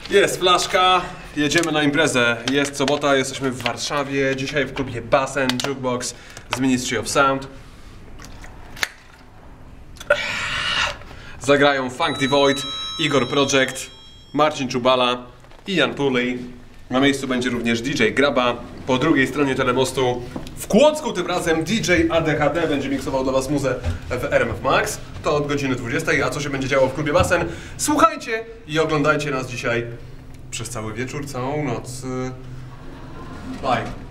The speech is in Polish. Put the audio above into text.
Jest flaszka, jedziemy na imprezę. Jest sobota, jesteśmy w Warszawie. Dzisiaj w klubie Basen Jukebox z Ministry of Sound. Zagrają Funk the Void, Igor Project, Marcin Czubala i Jan Puley. Na miejscu będzie również DJ Graba. Po drugiej stronie telemostu w Kłodzku tym razem DJ ADHD będzie miksował dla was muzę w RMF Max. To od godziny 20. A co się będzie działo w klubie Basen? Słuchajcie i oglądajcie nas dzisiaj przez cały wieczór, całą noc. Bye.